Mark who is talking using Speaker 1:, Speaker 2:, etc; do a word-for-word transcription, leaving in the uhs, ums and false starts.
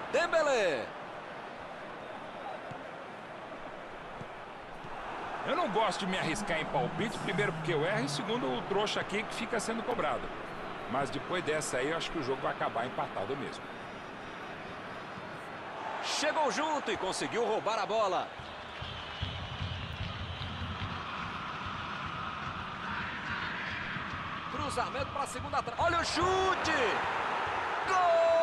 Speaker 1: Dembélé.
Speaker 2: Eu não gosto de me arriscar em palpite, primeiro porque eu erro e segundo o trouxa aqui que fica sendo cobrado. Mas depois dessa aí, eu acho que o jogo vai acabar empatado mesmo.
Speaker 1: Chegou junto e conseguiu roubar a bola. Cruzamento para a segunda trave. Olha o chute! Gol!